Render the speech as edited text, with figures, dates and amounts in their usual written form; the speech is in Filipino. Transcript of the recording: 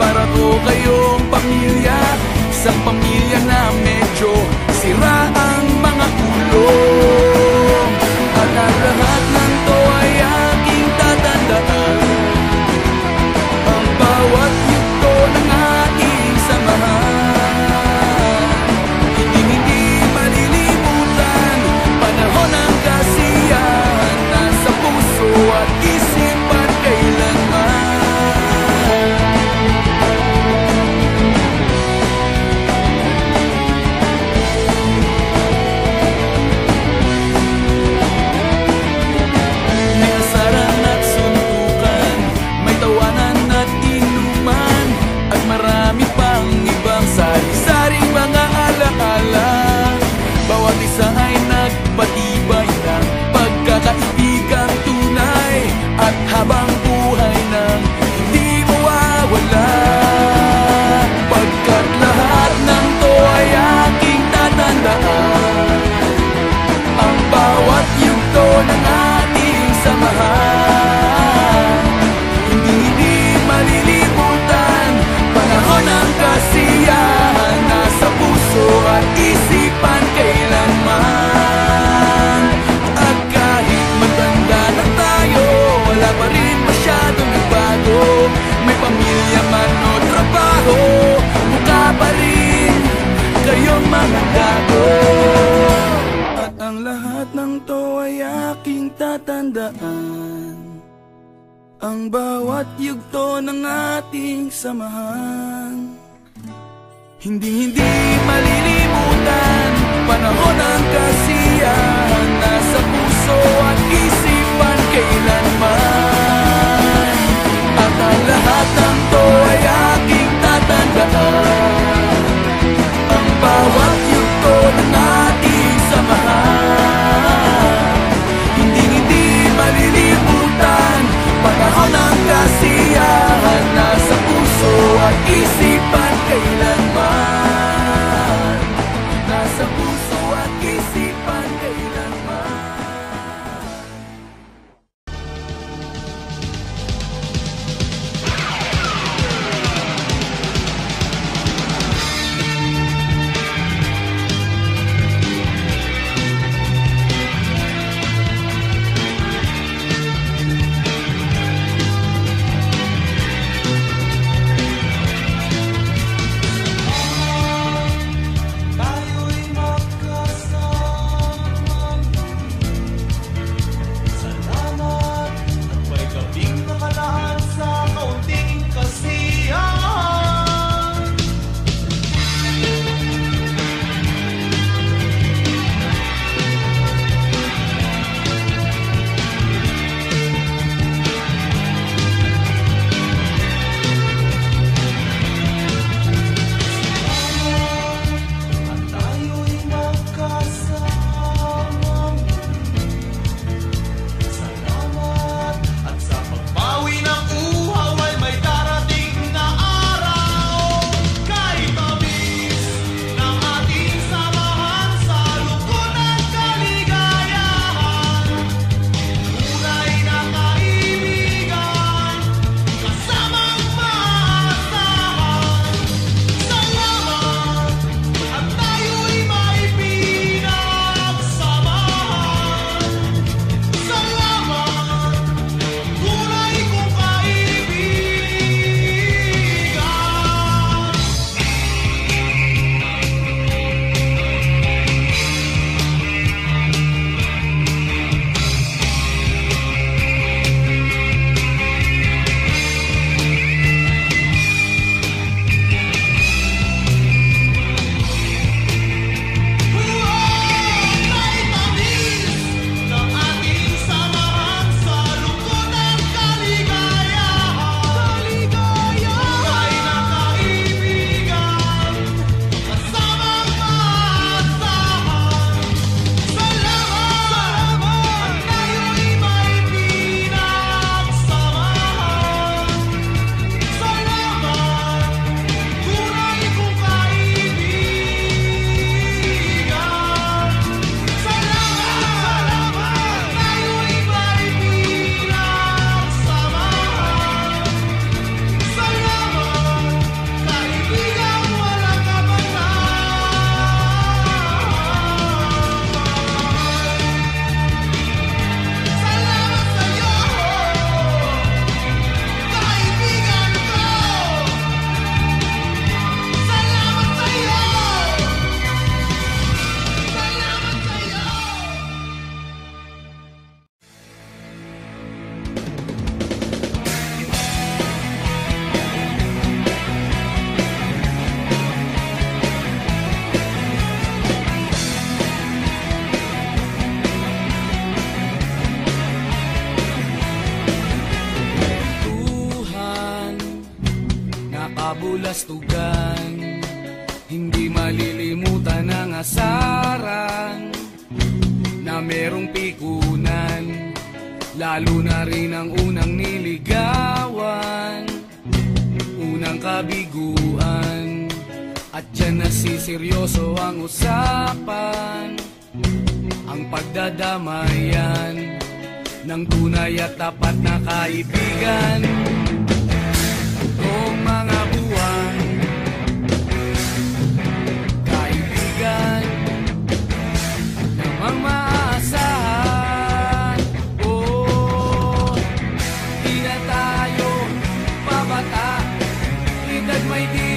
para ko kayong pamilya, isang pamilya na medyo sira ang mga ulo. At ang lahat ng to ay aking tatandaan, ang bawat yugto ng ating samahan. Hindi malilimutan, panahon ng kasiyahan, nasa puso at isipan kailanman. May asaran at suntukan, may tawanan at inuman, at marami pang ibang sari-saring mga alaala. Bawat isa ay nagpatibay ng pagkakaibigang tunay, at habang buhay nang hindi mawawala. Pagkat lahat ng to ay aking tatandaan, ang bawat yugto ng ating samahan. Hindi malilimutan, panahon ng kasiyahan, nasa puso at isipan kailanman. At kahit matanda na tayo, wala pa rin masyadong nagbago. May pamilya man o trabaho, mukha pa rin kayong mga gago. At ang lahat ng to ay aking tatandaan, ang bawat yugto ng ating samahan. Hindi malilimutan, panahon ng kasiyahan, nasa puso at isipan kailanman. At ang lahat ng to ay aking tatandaan, ang bawat yugto ng ating samahan. Hindi malilimutan, panahon ng kasiyahan, nasa puso at isipan kailanman. Nasa puso at isipan kailanman. kabulastugan. Hindi malilimutan ang asaran na merong pikunan, lalo na rin ang unang niligawan, unang kabiguan. At dyan nasiseryoso ang usapan, ang pagdadamayan ng tunay at tapat na kaibigan. Noong mga buwan, kaibigan namang maasahan. Di na tayo pabata, edad may di